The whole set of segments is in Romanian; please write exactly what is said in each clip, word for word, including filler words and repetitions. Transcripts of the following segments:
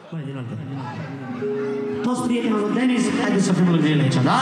Mai dinainte. Toți prietenii lui Denis, haideți să fim lângă el aici, da?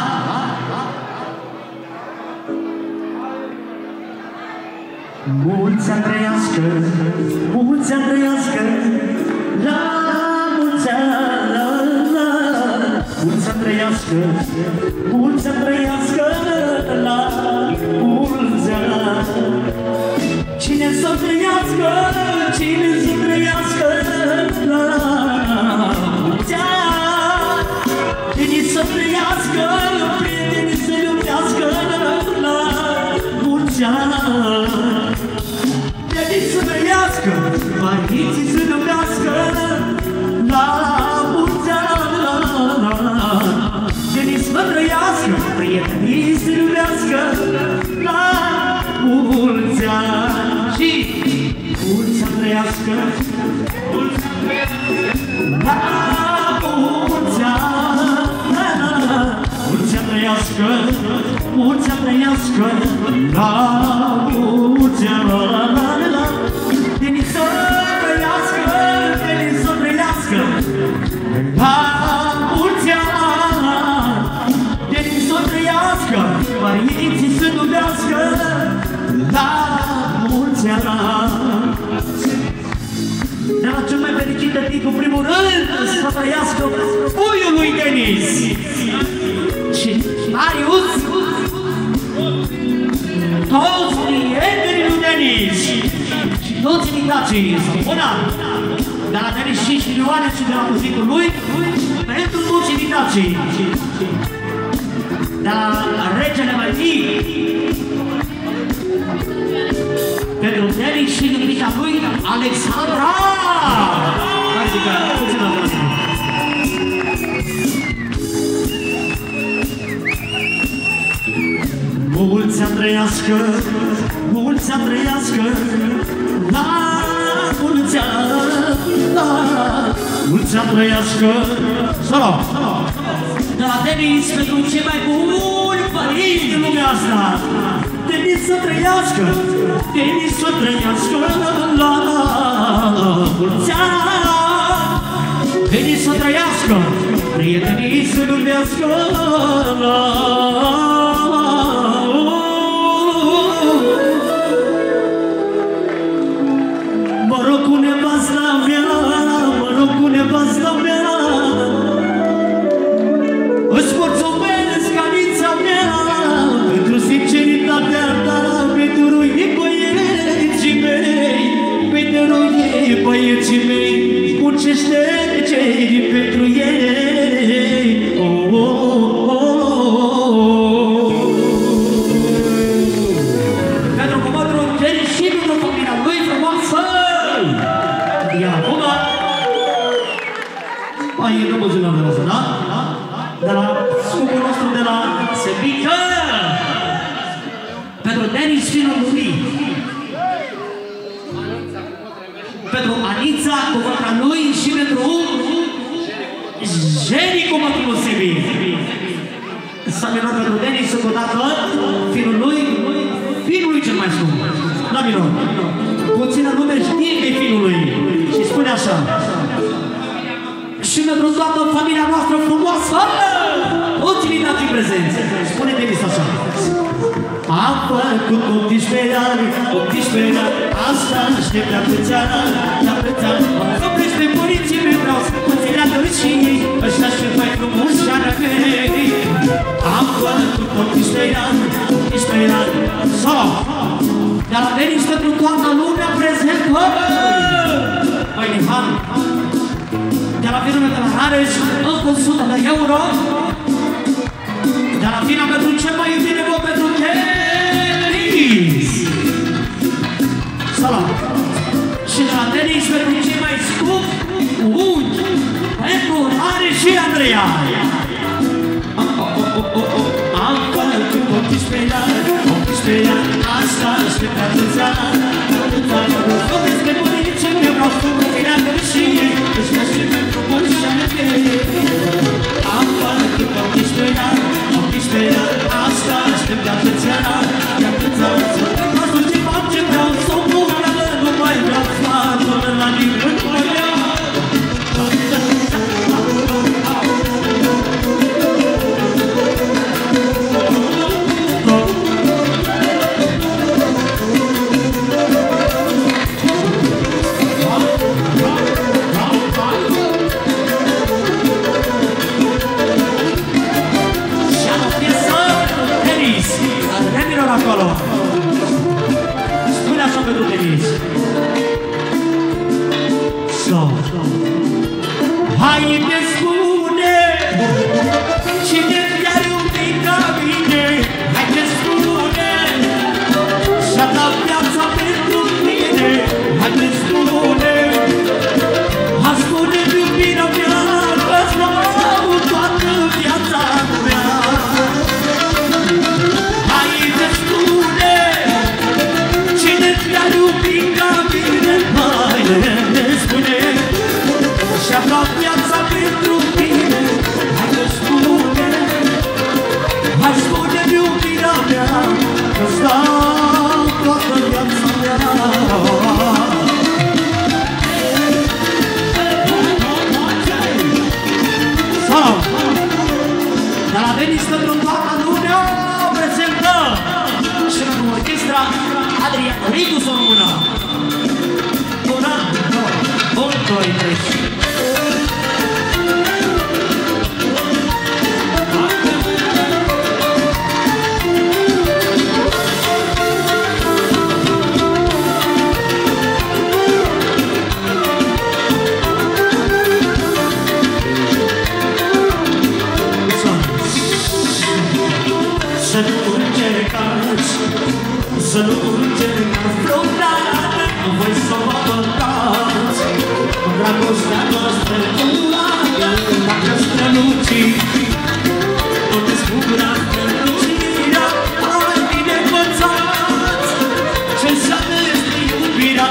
Mulți ani trăiască, mulți ani trăiască, la mulți ani, la, la. Mulți ani trăiască, mulți ani trăiască, la mulți ani. Cine să trăiască, cine să trăiască, la mulți ani. Cine să trăiască, prietenii să iubească, la mulți ani. Prietenii să trăiască, părinții să iubească, la mulți ani. Cine să trăiască, prietenii să iubească, la mulți ani. Și mulți ani trăiască, mulți ani trăiască, la mulți ani. Mulți ani trăiască, mulți ani trăiască, la mulți ani. Denis să trăiască, Denis să trăiască, la mulți ani. Denis să trăiască, părinții să iubească, la mulți ani. De la cel mai fericit de tip, în primul rând, să trăiască puiul lui Denis și Marius, toți prietenii lui Denis și toți invitații să pună de la Denis cinci milioane și de la muzicul lui pentru toți invitații de la Regele Mătii pentru Denis și iubita lui Alexandra. Adică, puțină de la mulți ani trăiască, mulți ani trăiască, la mulți ani, la mulți ani trăiască. Solo! De la Denis pentru cei mai buni părinți din lumea asta. Denis să trăiască, Denis să trăiască, la mulți ani. Denis să trăiască, prietenii să iubească, la mă rog cu nevasta mea, mă rog cu nevasta mea, îți mulțumesc canița mea pentru sinceritatea ta, pentru ei băieții mei, pentru ei băieții mei, muncește cei pentru ei. Oh, oh, oh, oh. Pentru comandul Denis și pentru familia lui frumoasă. Iar acum, mai e numărul de la noastră, da? De la scopul nostru de la Sebică. Pentru Denis și lui. Pentru Anița cu fata lui și pentru Jenny cu mătrul Sebi. S-a minut pentru Denis încă o dată, fiul lui, fiul lui cel mai scump. La minut. Puțină lume știe că e fiul lui. Și spune așa. Și pentru toată familia noastră frumoasă, toți invitații prezenți. Spune Denis așa. Am făcut optsprezece ani, optsprezece ani, asta aștept de atâția ani, de atâția ani. Să pleci pe părinții mei, vreau să înțeleagă și ei, ăștia și mai frumos și ani mei. Am făcut optsprezece ani, optsprezece ani, sau de la Denis pentru toată lumea prezentă. Mai Nihan, de la firmă de la Hareș, încă o sută de euro. De la fina pentru cel mai iubit nevoie pentru Denis. Salam. Și de la Denis pentru cei mai scumpi unchi pentru Are și Andreea. Am făcut optsprezece ani, optsprezece ani, asta aștept atâția ani, atâția ani. Să vezi pe bunicii mei, vreau să mă creadă și ei, ăștia și pentru buni și ale mei. Am făcut optsprezece ani, optsprezece ani, asta aștept de atâția ani, de atâția ani. Mă duc ce fac ce vreau, să mă vreau, nu mai vreau să mă la nimeni, nu mai vreau. Haide spune, cine te-a iubit ca mine? Haide spune, și-a dat viața pentru mine. Haide spune, ascunde iubirea mea, că-ți dau toată viața mea. Haide spune, cine te-a iubit ca mine? Haide spune, și-a dat viața pentru tine. Haide spune, hai spune iubirea mea, că-ți dau toată viața mea. Sau, de la Venice pentru toată lumea prezentăm și în orchestra Adrian Ritu s-o rămână. Una, două, unu, doi, trei. Să nu încercați, să nu încercați vreodată, nu voi să mă părtați. Dragostea noastră curată, dacă străluciți, tot descubra strălucirea, mai bine învățați ce înseamnă este iubirea.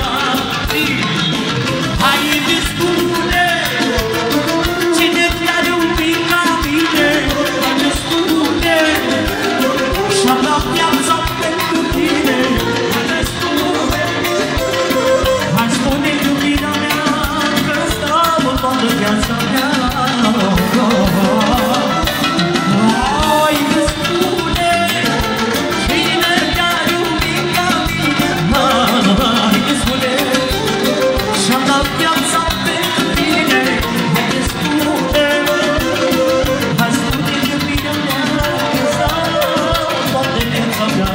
Haide spune, cine te-a iubit ca mine? Haide spune, și-a dat viața pentru tine. Haide spune, hai spune iubirea mea, că-ți dau toată viața mea. Haide spune, cine te-a iubit ca mine? Haide spune, și-a dat viața pentru tine. Haide spune, hai spune iubirea mea, că-ți dau toată viața mea.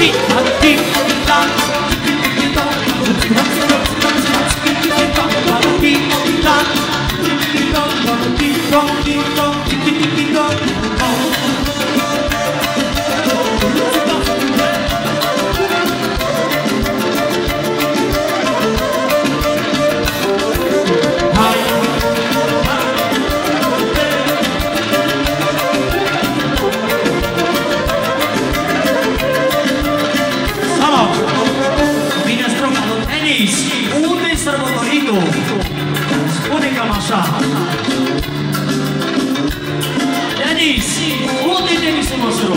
Unde-i sărbătoritul? Spune cam așa. Denis, unde-i Denisul nostru?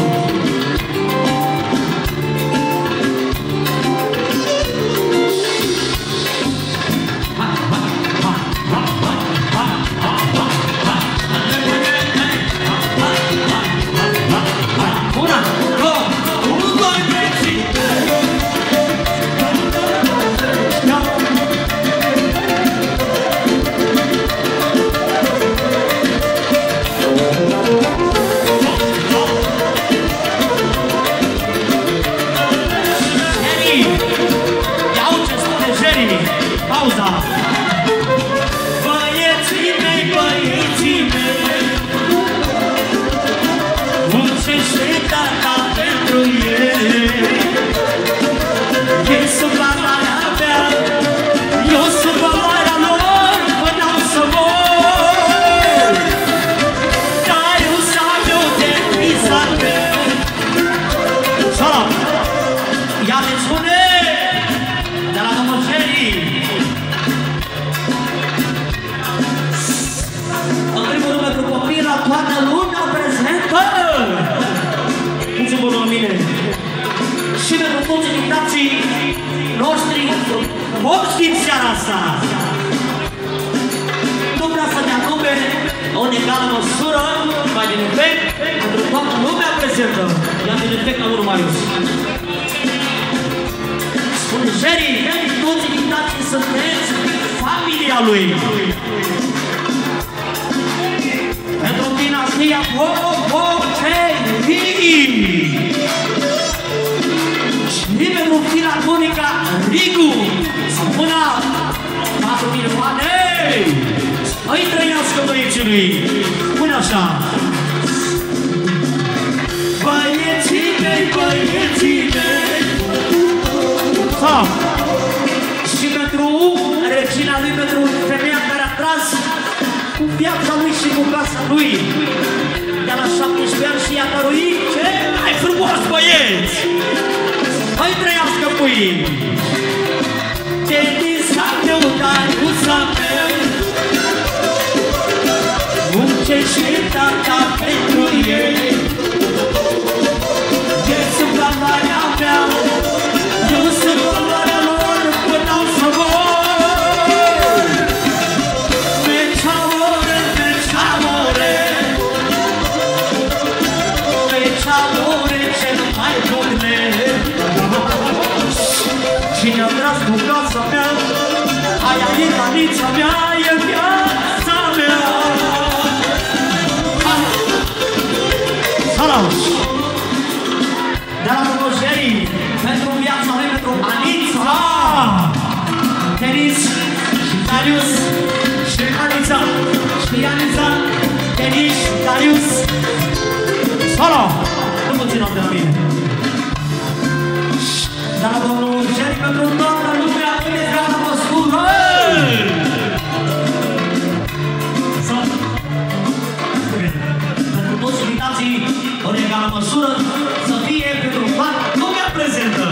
Și pentru toți invitații noștri morți din seara asta. Nu vrea să dea nume în egală măsură, mai din efect, pentru toată lumea prezentă. Ia din efect la urmă, Marius. Spune Jerry, toți invitații sunteți familia lui. Pentru dinastia Bobocenii. Și pentru filarmonica Rigu, să pună patru milioane, îi trăiască băieții lui. Pune așa. Băieții mei, băieții mei. Sau. Și pentru regina lui, pentru femeia care a tras cu viața lui și cu casa lui. De la șaptesprezece ani și i-a dăruit cei mai frumos băieți. Hai trăiască puii! Denisa meu, Dariuța meu, muncește tata pentru ei. Eu sunt valoarea mea, eu sunt valoarea lor până o să mor. Meci amore, meci amore, meci amore cel mai bune. Cine-a tras cu casa mea, aia e granița mea, e viața mea. Salut! De la Rogerii, pentru viața mea, pentru Anița, Denis și Darius și Anița, și Anița, Denis, Darius. Salut! Nu puțin de la mine. De la domnul Jerry pentru toată lumea, în egală măsură! Pentru toți invitații, în egală măsură, să fie pentru toată lumea prezentă!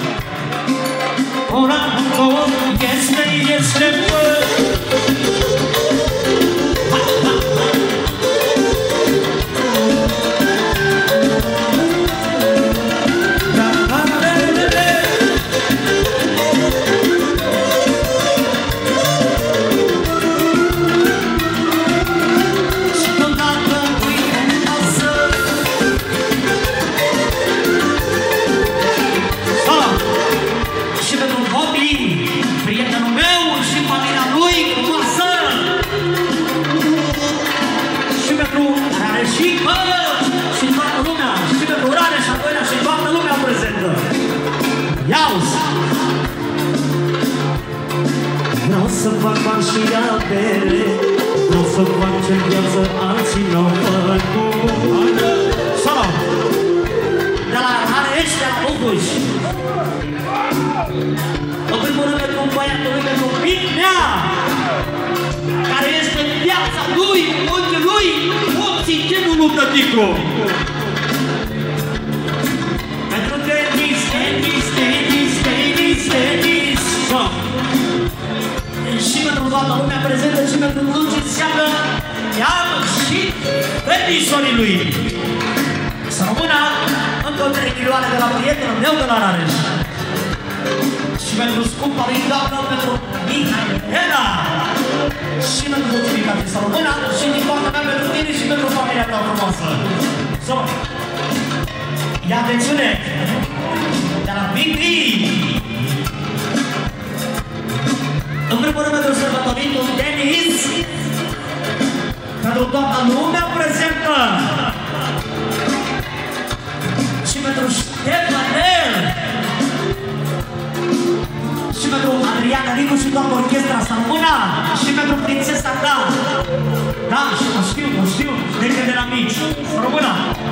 Ora, două, este, este, bă! Prietenul meu și familia bani și ia bere, vreau să fac ce-n viață alții n-au făcut. Sau, de la Harești, de la Bucuș. În primul rând pentru băiatul pentru Pinea, care este viața lui, unchiul lui, oxigenul lui tăticu. Pentru Denis, Denis, Denis, Denis, Denis. Și pentru toată lumea prezentă și pentru dulce înseamnă iam și Denisorii lui. Să rămână încă trei milioane de la prietenul meu de la Rareș. Și pentru scumpa lui doamnă, pentru Mihai Hena. Și pentru mulțumica de să rămână și din partea mea pentru tine și pentru familia ta frumoasă. So, ia atențiune! De la Bibi! În primul rând pentru sărbătoritul Denis, pentru toată lumea prezentă și pentru Ștefanel și pentru Adriana Ricu și toată orchestra să rămână și pentru prințesa ta. Da, și mă știu, mă știu, de de la mici. Să rămână!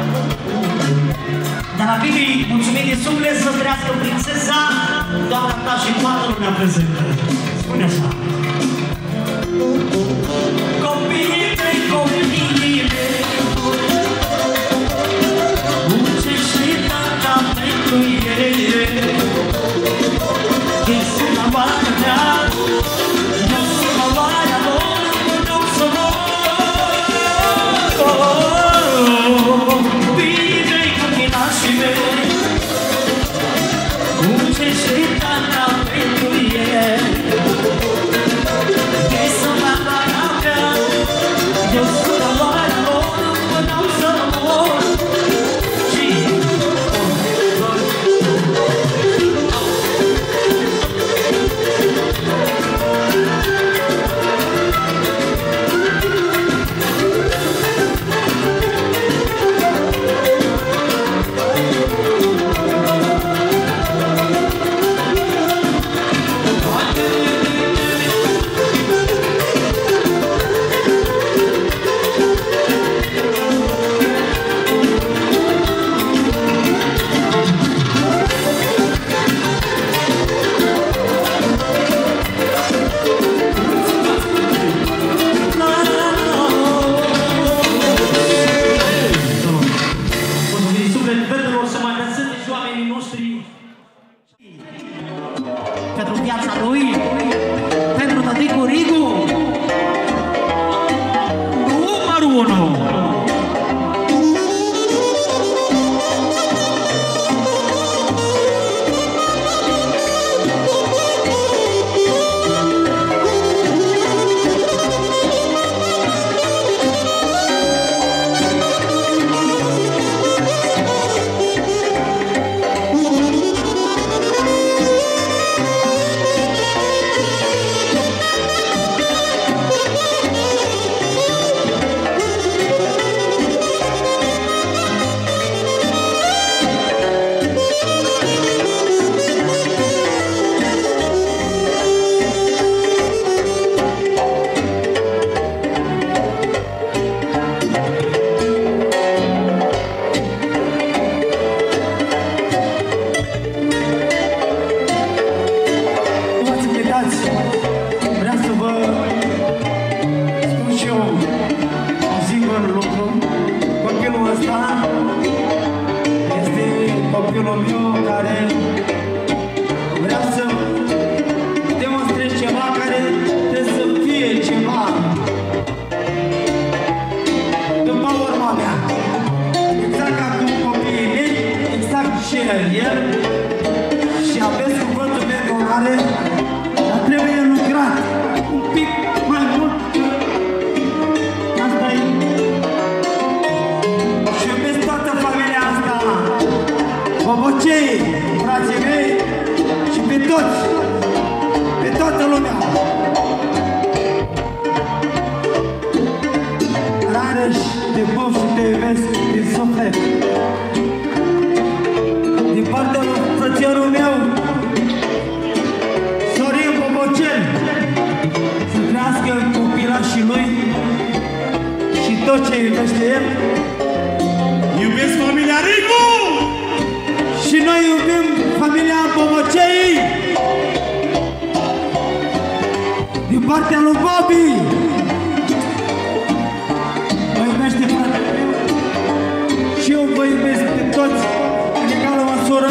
De la Bibi, mulțumim din suflet să trăiască prințesa, doamna ta și toată lumea prezentă. Spune așa. Copiii mei, copiii mei, muncește tata pentru ei. Ei sunt la vara mea, eu sunt la vara lor, nu să mor. Copiii mei, copilașii mei, muncește tata pentru ei. Pentru viața lui, pentru tăticu Rigu, numărul unu. Și aveți cuvântul meu de onoare, dar trebuie lucrat un pic mai mult. Asta e. Și iubesc toată familia asta, bobocei, frații mei și pe toți, pe toată lumea. Rareș, te pup și te iubesc din suflet. Din partea lui frățiorul meu, Sorin Bobocel, să noi iubim familia Bomocei din partea lui Bobby. Mă iubește fratele meu și eu vă iubesc pe toți în egală măsură.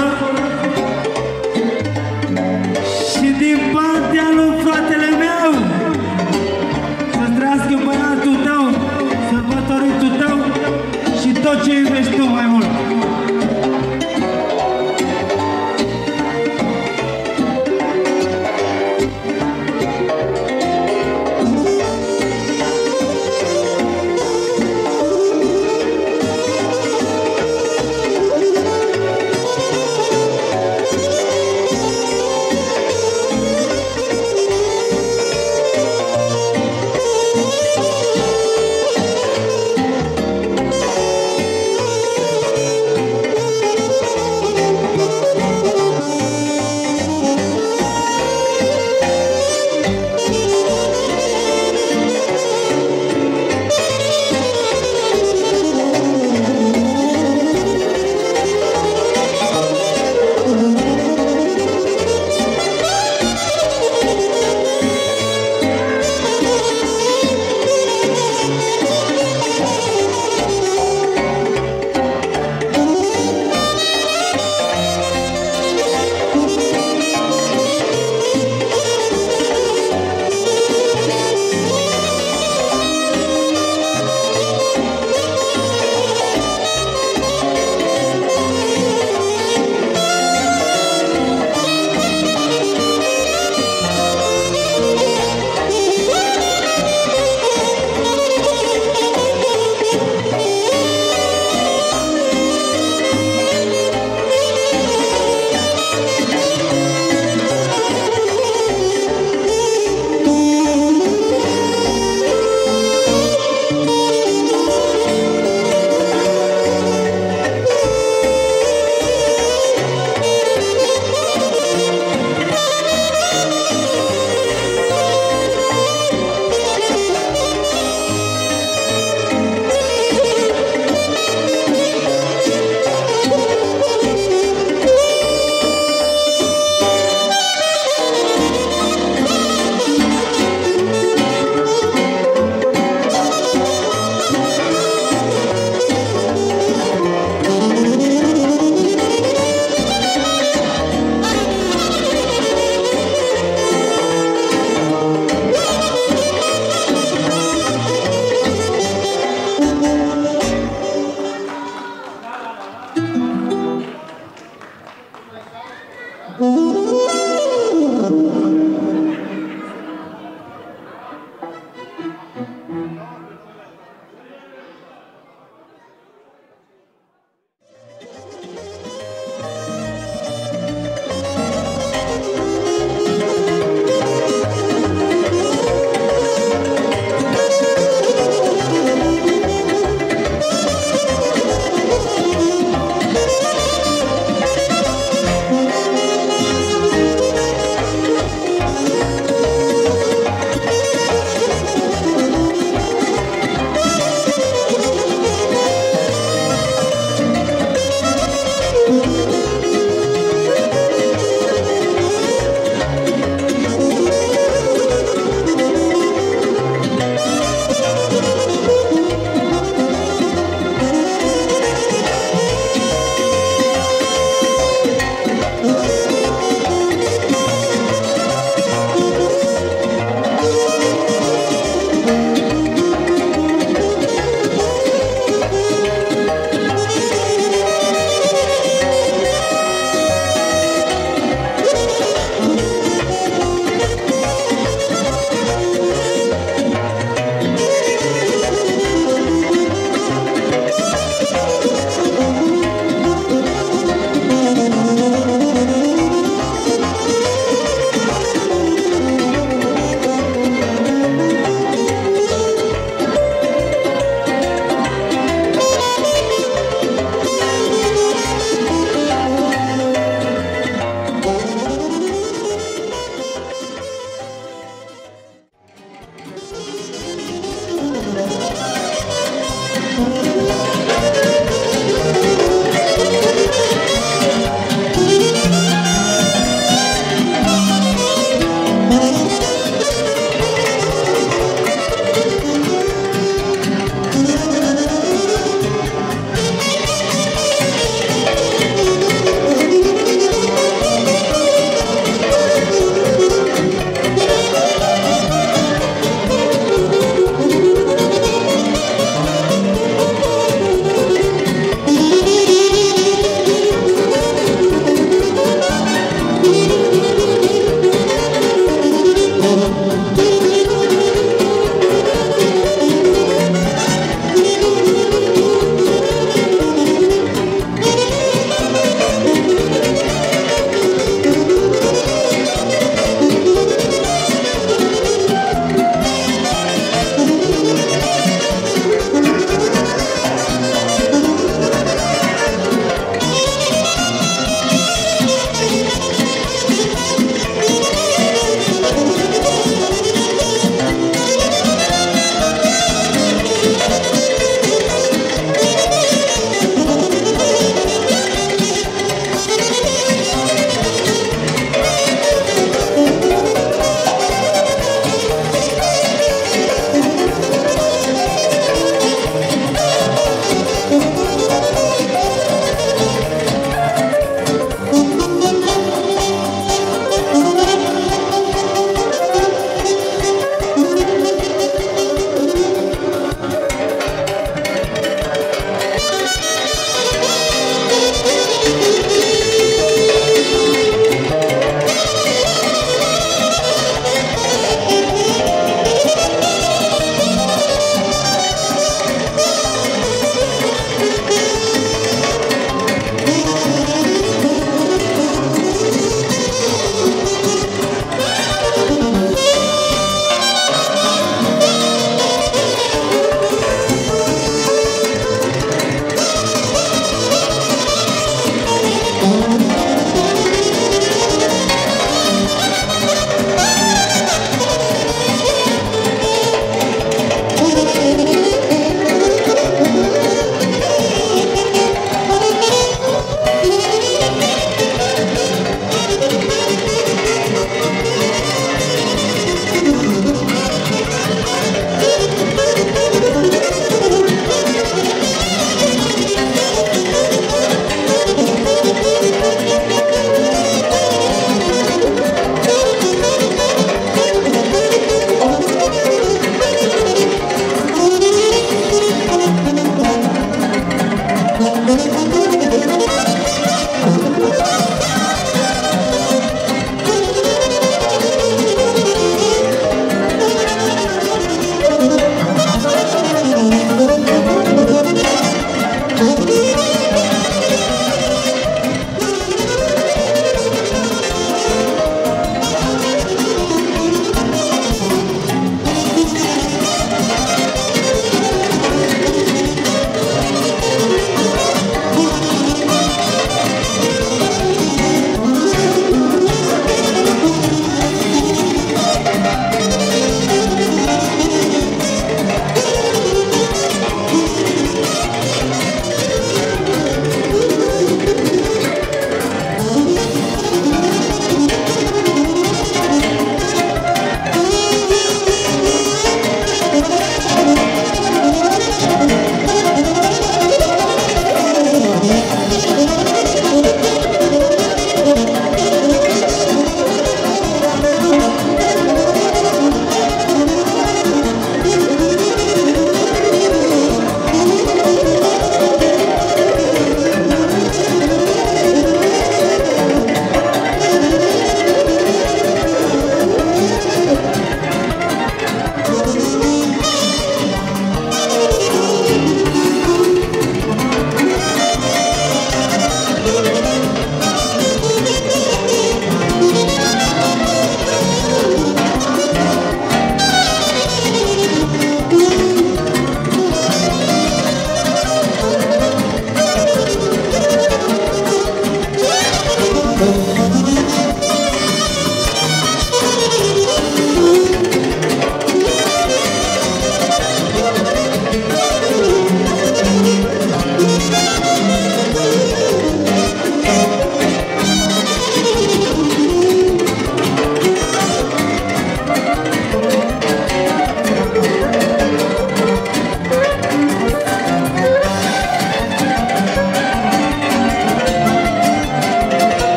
Și din partea lui fratele meu să trăiască băiatul tău, sărbătoritul tău și tot ce iubești tu mai mult.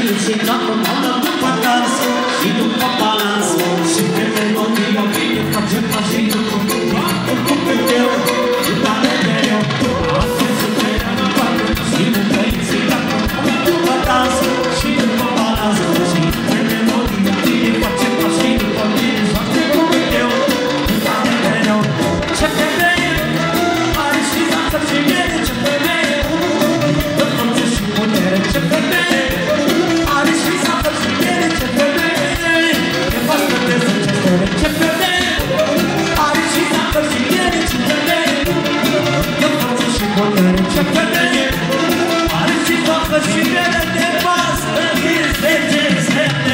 felicitată, mână după dans și după balans și pe melodia bine facem pașii după după tău, după mereu. Astăzi suntem în toată și ne felicitată, mână după dans și după balans și pe melodia bine facem pașii după mine și după tău, după mereu. Ce femeie, are și danță și viene, ce femeie, dă forță și putere, ce femeie, are și danță și viene, ce femeie, e față de zece stele, ce femeie, are și danță și viene, ce femeie, dă forță și putere, ce femeie, are și danță și viene, de față de zece stele.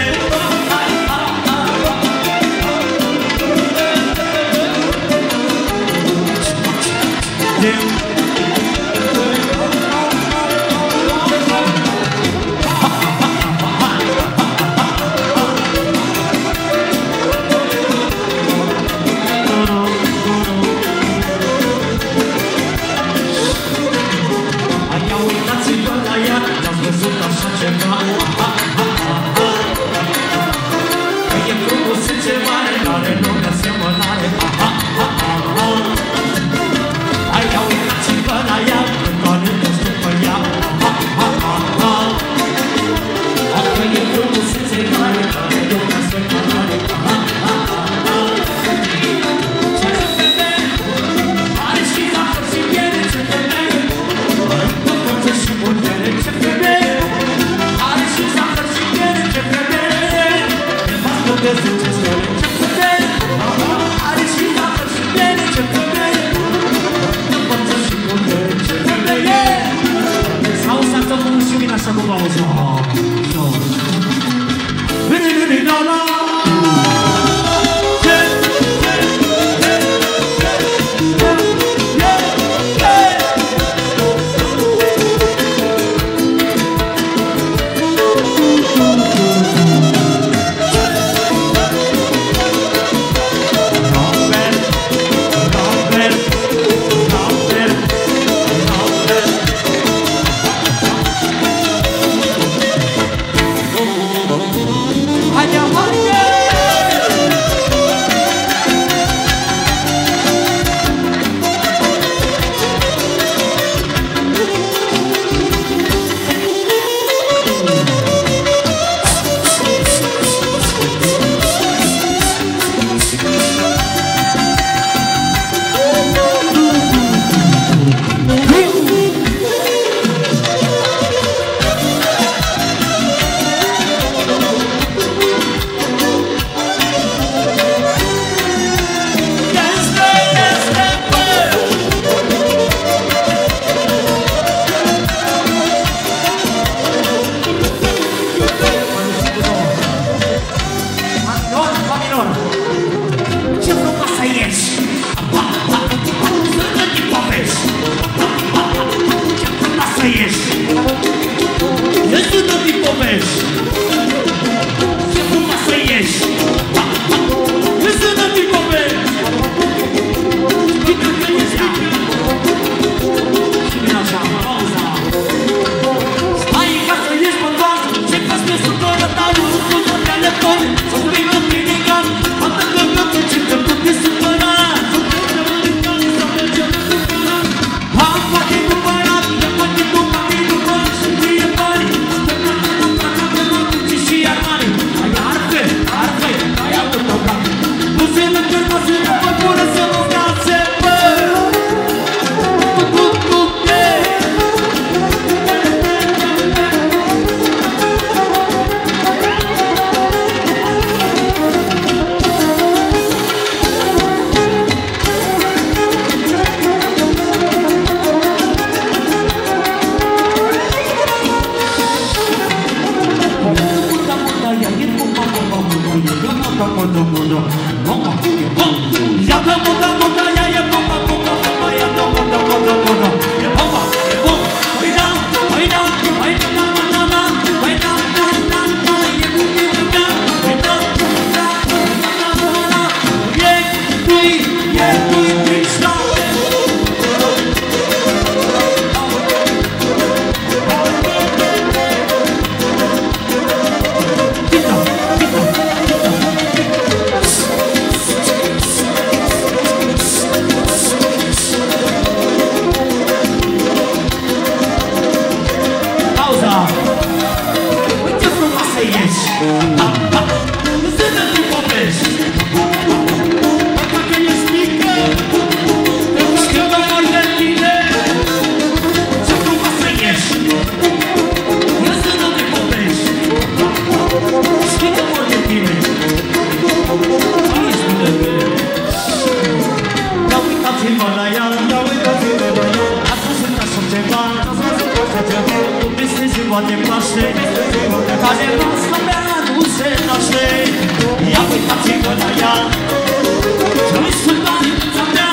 Care noastră mea nu se naște. Ia uitați-vă la ea, ce-i sultanița mea.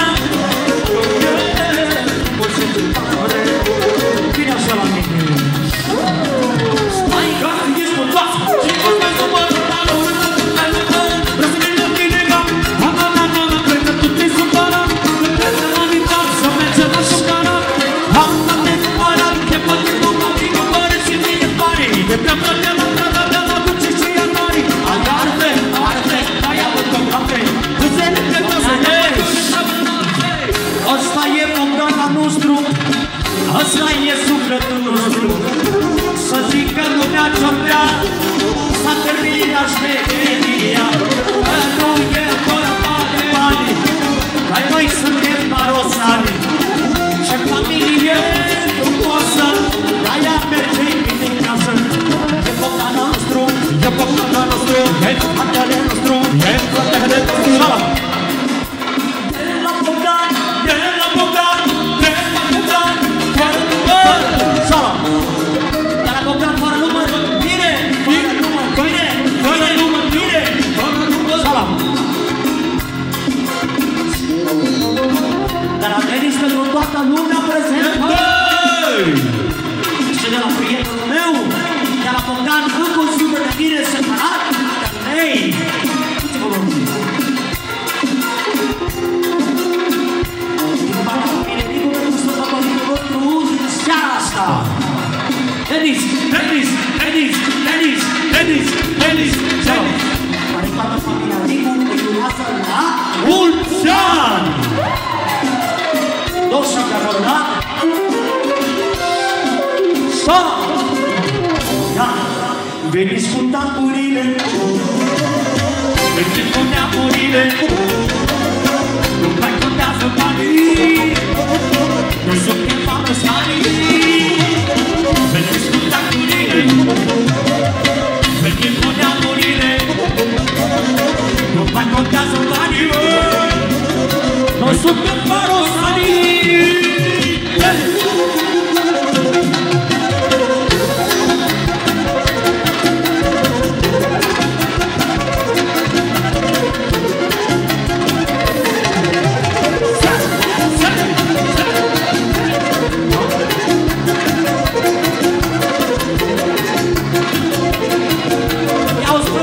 Vine așa la mine. Stai că ești putoasă și nu mai supără. Asta e Bogdana nostru, asta e sufletul nostru. Să zică lumea ce-o vrea, s-a terminat șmecheria. Că nu e vorba de bani, că noi suntem barosani. Ce familie frumoasă, de-aia merge bine în casă. E Bogdana nostru, e Bogdana nostru, e fratele nostru, e fratele nostru. Dar a venit pentru toată lumea prezentă. Și de la prietenul meu, de la Bogdan, încă o zi de mine separat. Hei, uite-vă rog. Din partea familiei, pentru sărbătoritul vostru din seara asta. Denis, Denis, Denis, Denis, Denis, Denis, Denis. Care toată familia Ricu îi urează la mulți ani. Doșa de vorba să ia, veniți cu tamburile, veniți cu neamurile, nu mai contează banii, noi suntem barosanii. Veniți cu tamburile, veniți cu neamurile, nu mai contează banii, noi suntem barosanii.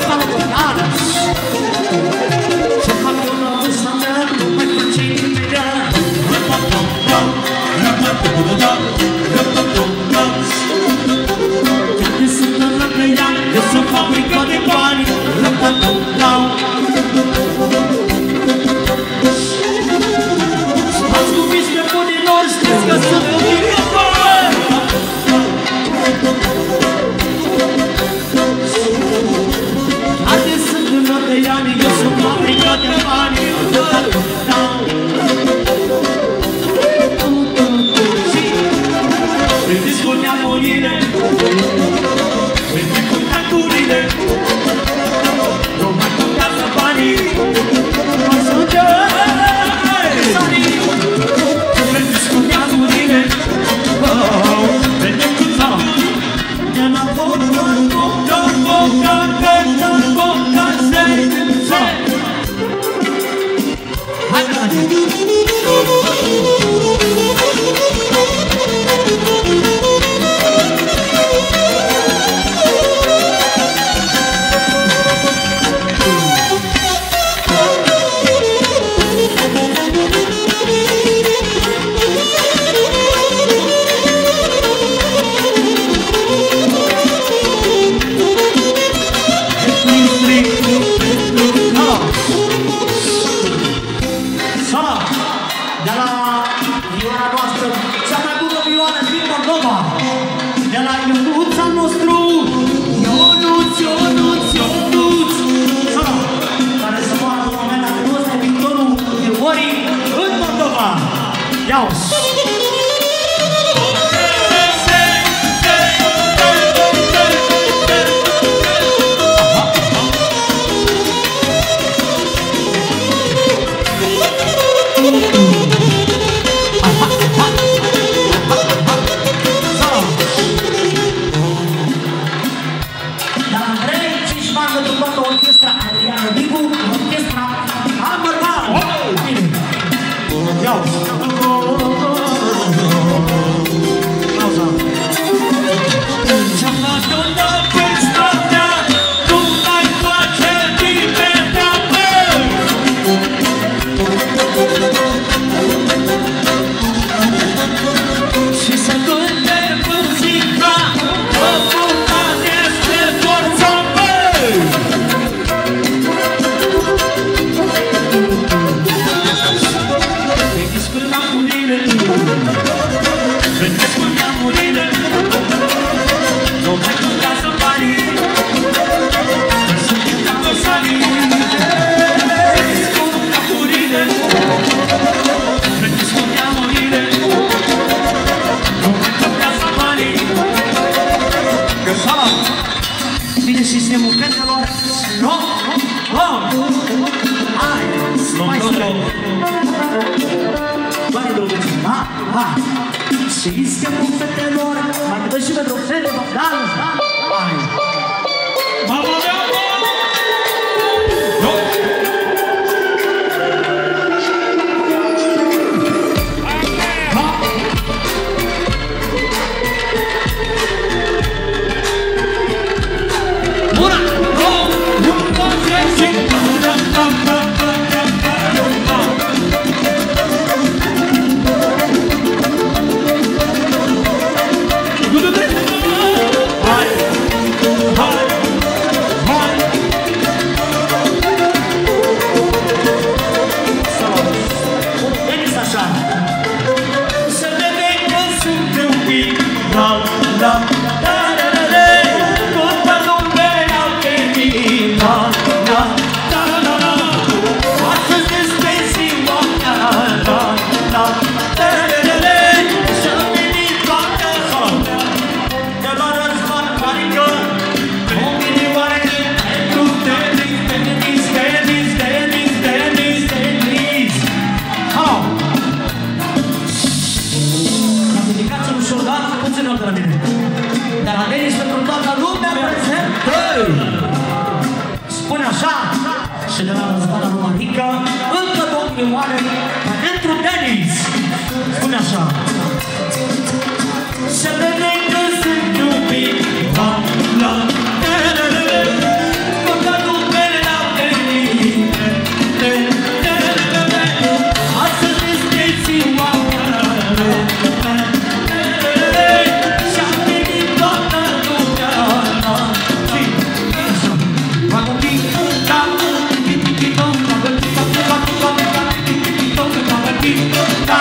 Să fac o nouă să merg, nu mai face nimeni. pentru toată orchestra Adriana Dicu, orchestra Amărban. Bine. Iau. Pauza. Ce-am dat în orchestra mea, tu mai face libertea mea. Și să cânte muzica, o bucată este forța mea. Vedeți până la murire, vedeți până la murire, nu mai cântează banii, suntem ca păsării. Vedeți până la murire, vedeți până la murire, nu mai cântează banii. Că sala, bine sistemul fetelor, no, no, hai, mai sus. Banii drăguți, da? Hai! Și sistemul fetelor, mai dă și pentru fete, da? Hai! Mama mea, mama! No! Una, două, unu, trei, cinci! Spune așa, și de la răzbana numarică, încă două milioane pentru Denis. Spune așa. Să vedem că sunt iubit, la, la, la, la, la, la, că numele n-au venit, la, la, la, la, la, astăzi este ziua mea, la, la, la, la, și-a venit toată lumea, la, și, așa, fac un pic, da, tiki-tiki-tom, tiki-tiki-tom, tiki-tiki-tom, tiki-tiki-tom,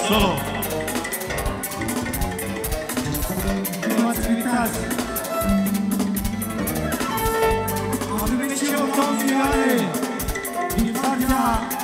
Solo. Nu m-ați uitat. Am primit și eu două milioane din partea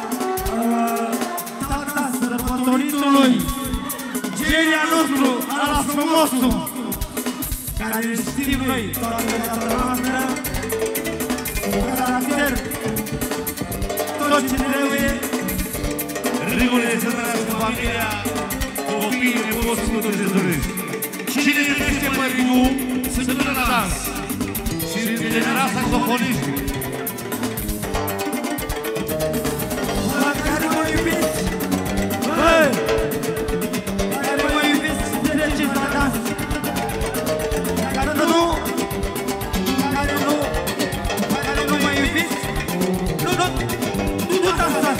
tata sărbătoritului, genia nostru, ala frumosul, care îl știm noi toată viața noastră, cu caracter, tot ce trebuie. Regulile să trăiască familia, copiii, nepoții, cu toți dezdorești. Cine iubește pe Rigu, se duce la dans. Și în general saxofoniști. La care mă iubiți, băi! Care mă iubiți, mergeți la dans. Care nu, care nu, care nu mă iubiți, nu, nu, nu, nu dansați.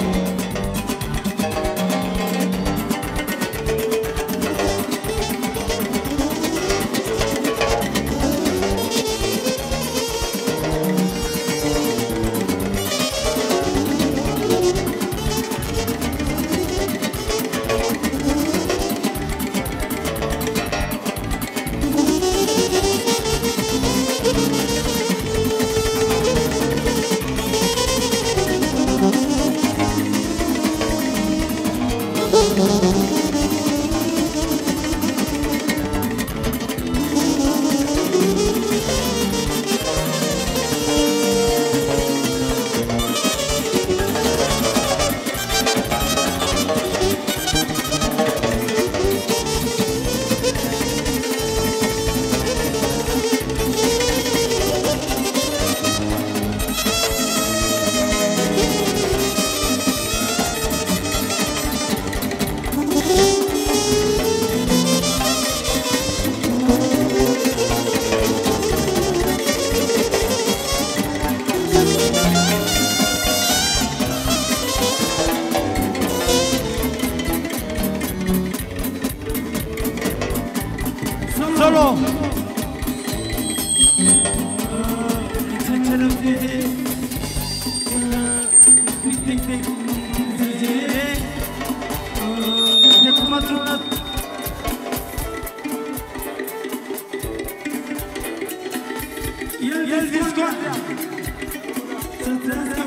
Solo! El viscoate! Să trăiască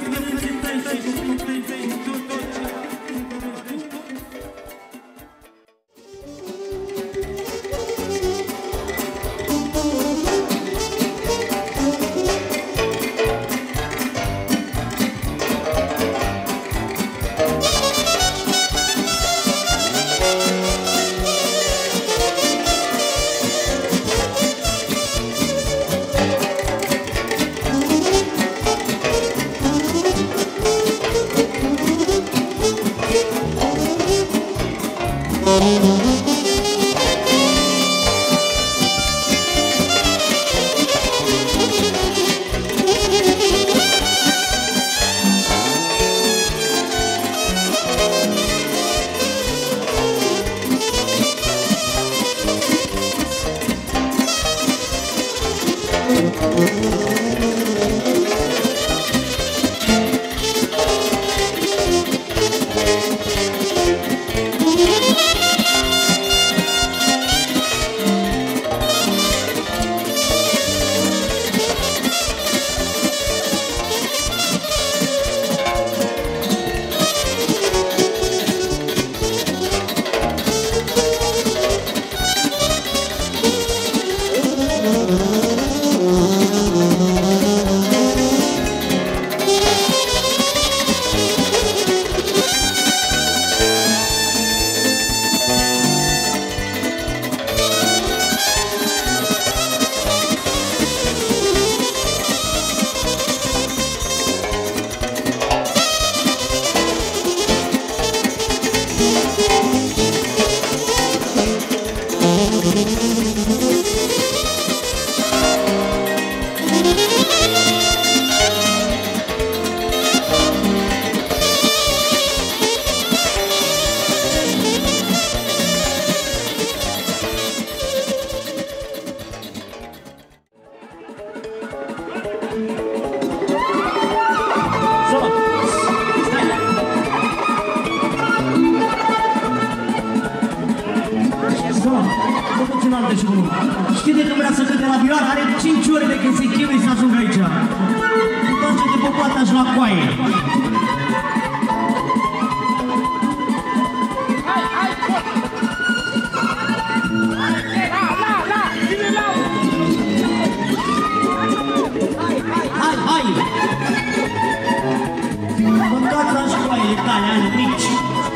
știe de când vrea să cânte la vioară, are cinci ore de când se chinuie să ajungă aici. Întoarce-te pe poata și la coaie. Hai, hai! Întoarce-te și coaie tale, ale mici.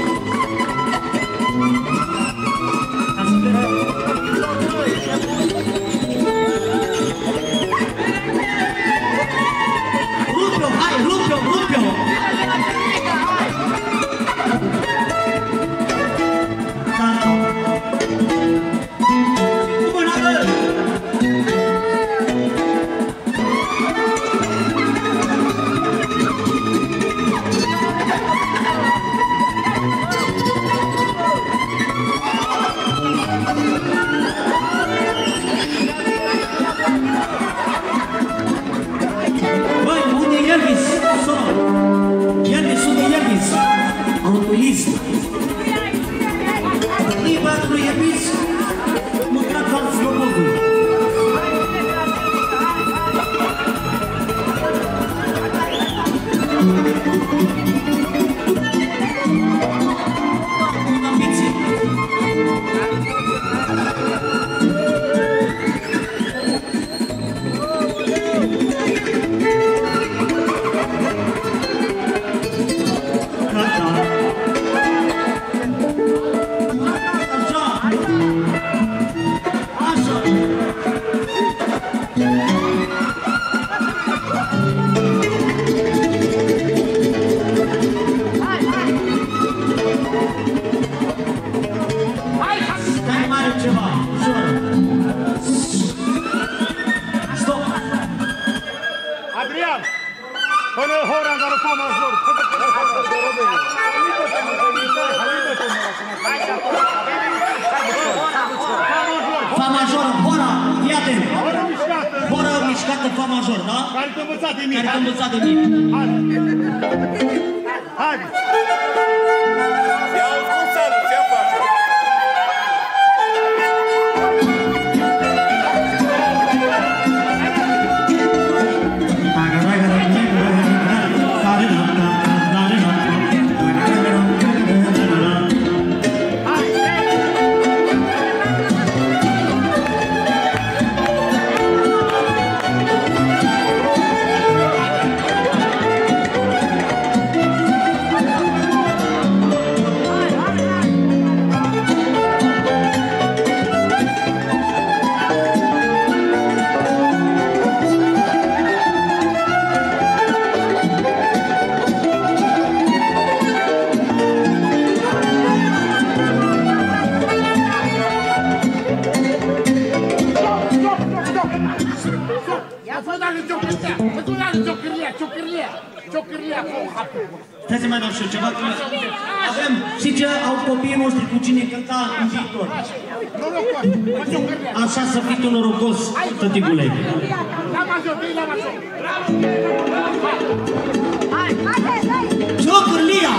Rupe-o, hai, rupe-o, rupe-o! Cu mâna, bă! Băi, unde e Elvis? Sună! Elvis, unde e Elvis? Autolist! Ei, băiatul Elvis, măcar ca Slobodul. Cu ambiție! Adrian! Până hora în care o fama jur! Fa major, hora, fii atent! Hora mișcată, fa major, da? Care te-a învățat de mine! Care te-a învățat de mine! Hai! Hai! Ia cum salut, ce faci? Stai să mai dau și eu ceva, că avem, și ce au copiii noștri cu cine cânta în viitor. Așa să fii tu norocos, tăticule. Ciocârlia!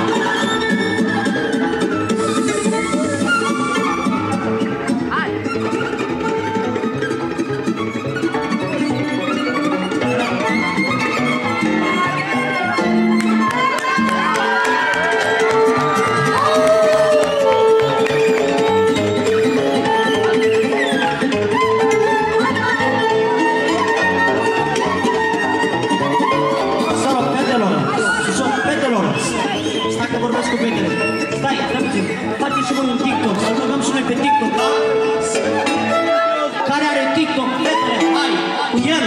Faceți și voi un TikTok, să băgăm și noi pe TikTok, da? Care are TikTok, fetele, hai, cu el!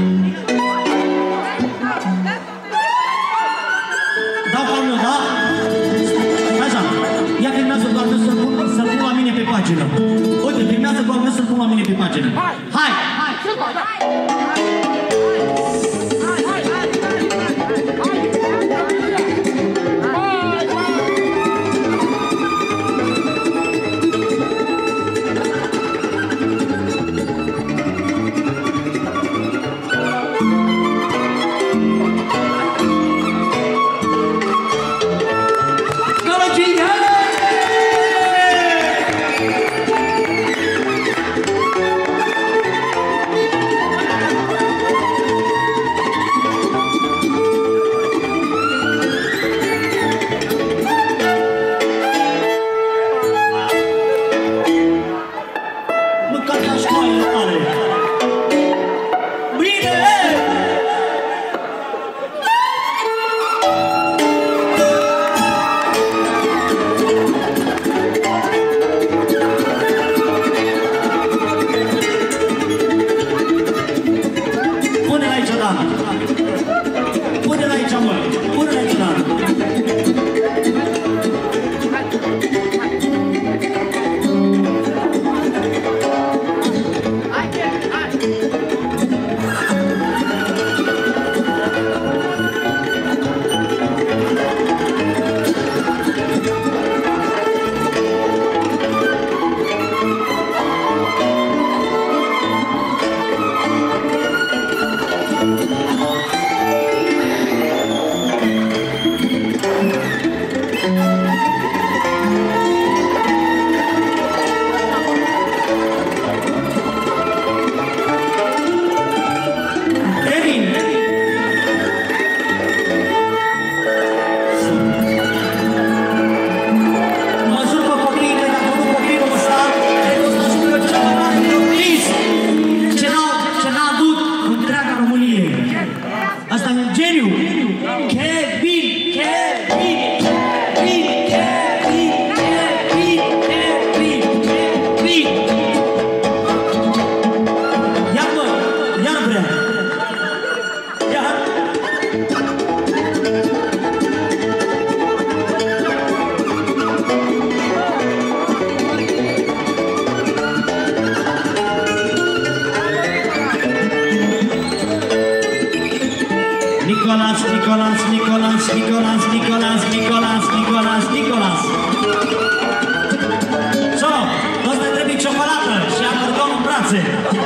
Dau calmul, da? Așa, ia filmează doamne să-l pun, să-l pun la mine pe pagină. Uite, filmează doamne să-l pun la mine pe pagină. Hai! Hai! Nicolas, Nicolas, Nicolas, Nicolas, Nicolas, Nicolas, Nicolas. So, ăsta trebuie ciocolată și acordeon în brațe.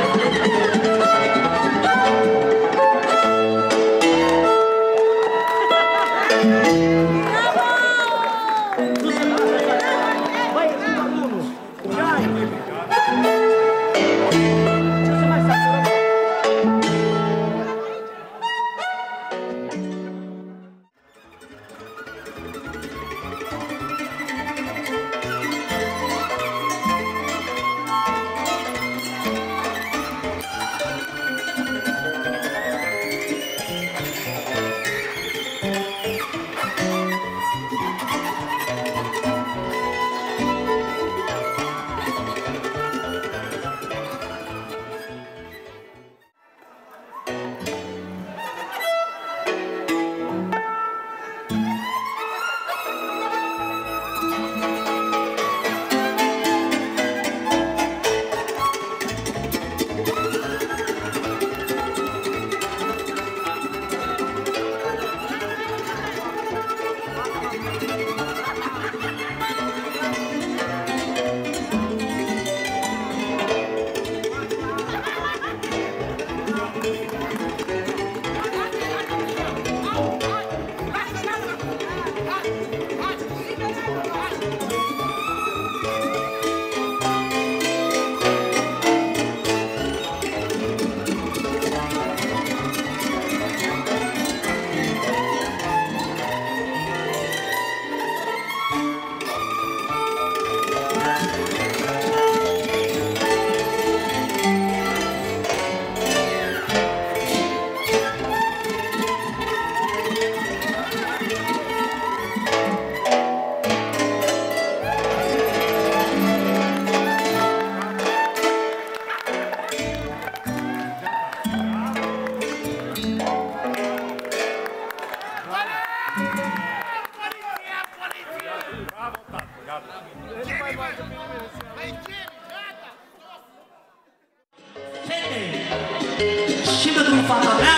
Și pentru fata mea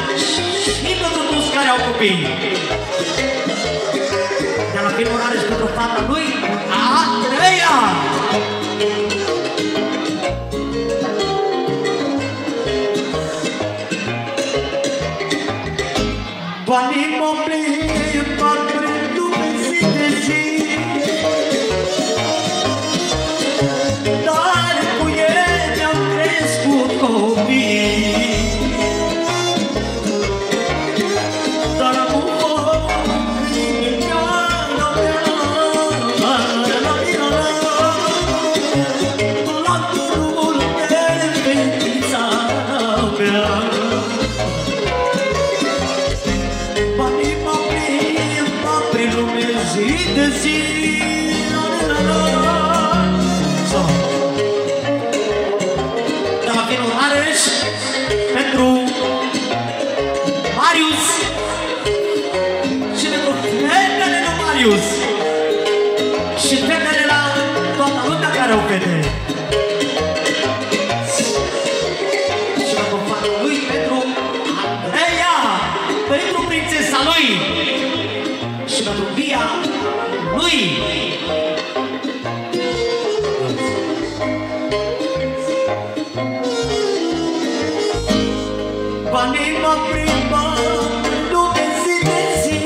și pentru toți care au copii. Dar la primul are și pentru fata lui Andreea. Banii mă plimba prin lume zi de zi, dar cu ei mi-au crescut copii. Dar acum inimioara mea, la drumul de fetița mea. Banii mă plimba prin lume zi de zi. Pentru Marius și pentru fetele lui Marius și fetele la toată lumea care au fete. Și pentru fata lui, pentru Andreea, pentru prințesa lui și pentru Via lui. Banii mă plimbă în lume zi de zi,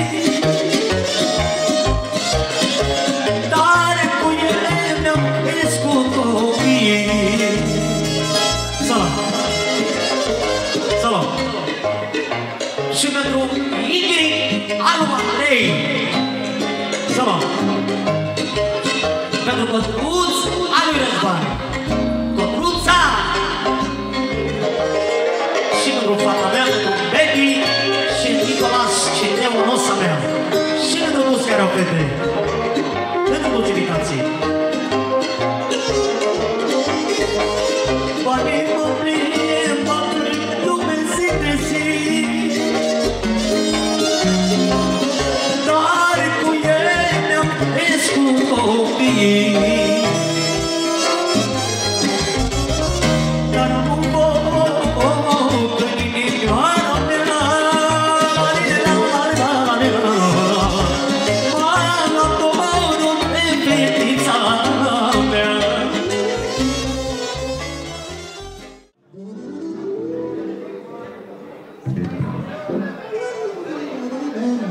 dar cu ele mi-au crescut copiii. Salam! Salam! Și pentru Ingrid Alba Andrei. Salam! Pentru Cotruț Alui Răzvan. Cotruța! Și pentru fata mea, pentru Betty și Nicolas și Neonosa mea. Și pentru toți care au fete. Pentru toți invitații. Banii mă plimbă prin lume zi de zi, dar cu ei mi-am crescut copiii. La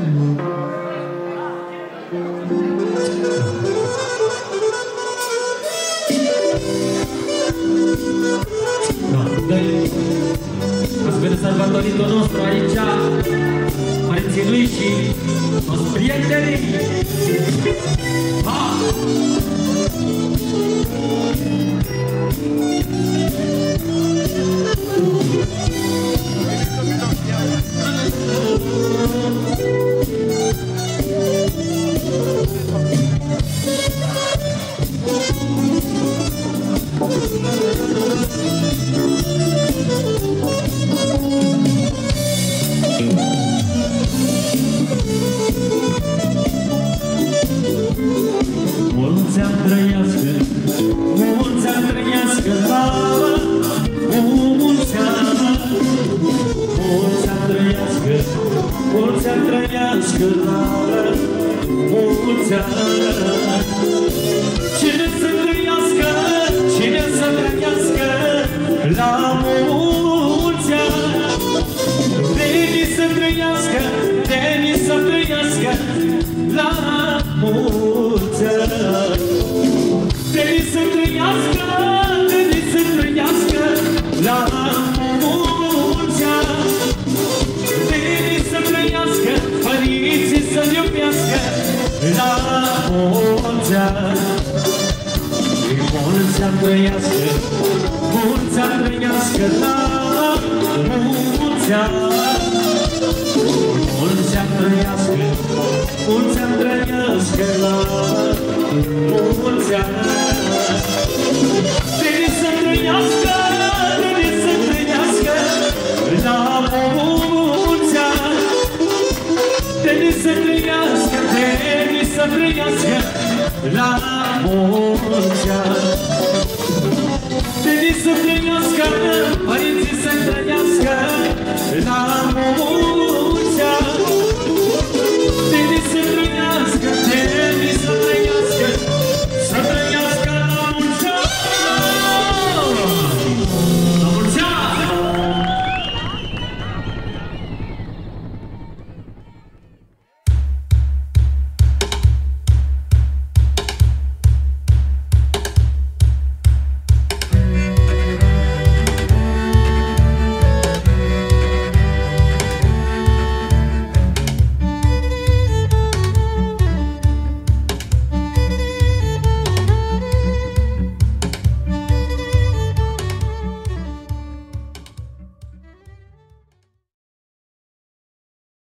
Ați venit sărbătoritul nostru aici, părinții lui și toți prietenii. Ha! Mulți-ani trăiască, mulți-ani trăiască, mama, mulți-ani, mulți-ani trăiască, mulți-ani trăiască, mama, mulți-ani. Cine să trăiască, cine să trăiască, la mulți-ani. Deni să trăiască, deni să trăiască, la mulți-ani. Deni să trăiască, deni să trăiască, la mulți-ani. Deni să trăiască, părinții să-l iubească, la mulți-ani. Mulți-ani trăiască, mulți-ani trăiască, la mulți-ani. Mulți-ani trăiască, mulți-ani trăiască, la mulți-ani. Deni să trăiască, deni să trăiască, la mulți-ani. Deni să trăiască, deni să trăiască, la mulți-ani. Deni să trăiască, părinții să trăiască, la mulți-ani.